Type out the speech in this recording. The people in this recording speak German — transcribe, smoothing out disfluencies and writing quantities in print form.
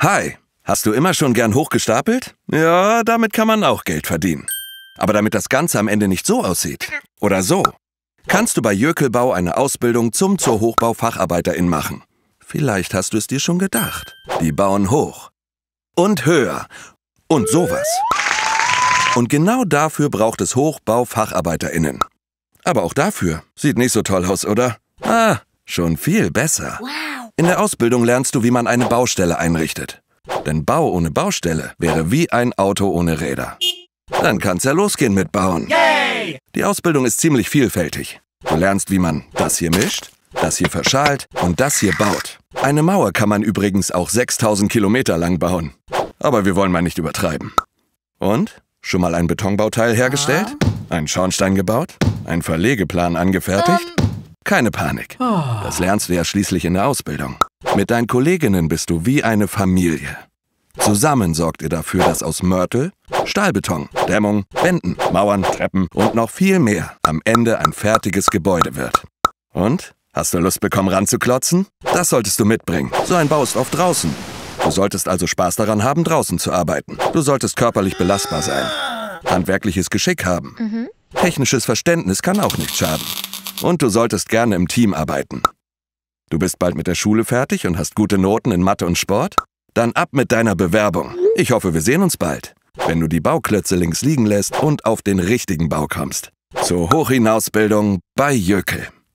Hi, hast du immer schon gern hochgestapelt? Ja, damit kann man auch Geld verdienen. Aber damit das Ganze am Ende nicht so aussieht oder so, kannst du bei Jöckel Bau eine Ausbildung zum Hochbaufacharbeiterin machen. Vielleicht hast du es dir schon gedacht. Die bauen hoch und höher und sowas. Und genau dafür braucht es Hochbaufacharbeiterinnen. Aber auch dafür sieht nicht so toll aus, oder? Ah, schon viel besser. In der Ausbildung lernst du, wie man eine Baustelle einrichtet. Denn Bau ohne Baustelle wäre wie ein Auto ohne Räder. Dann kann's ja losgehen mit Bauen. Yay! Die Ausbildung ist ziemlich vielfältig. Du lernst, wie man das hier mischt, das hier verschalt und das hier baut. Eine Mauer kann man übrigens auch 6000 Kilometer lang bauen. Aber wir wollen mal nicht übertreiben. Und? Schon mal ein Betonbauteil hergestellt? Einen Schornstein gebaut? Einen Verlegeplan angefertigt? Keine Panik. Das lernst du ja schließlich in der Ausbildung. Mit deinen Kolleginnen bist du wie eine Familie. Zusammen sorgt ihr dafür, dass aus Mörtel, Stahlbeton, Dämmung, Wänden, Mauern, Treppen und noch viel mehr am Ende ein fertiges Gebäude wird. Und? Hast du Lust bekommen, ranzuklotzen? Das solltest du mitbringen. So ein Bau ist oft draußen. Du solltest also Spaß daran haben, draußen zu arbeiten. Du solltest körperlich belastbar sein. Handwerkliches Geschick haben. Technisches Verständnis kann auch nicht schaden. Und du solltest gerne im Team arbeiten. Du bist bald mit der Schule fertig und hast gute Noten in Mathe und Sport? Dann ab mit deiner Bewerbung. Ich hoffe, wir sehen uns bald, wenn du die Bauklötze links liegen lässt und auf den richtigen Bau kommst. Zur Hochhinausbildung bei Jöckel.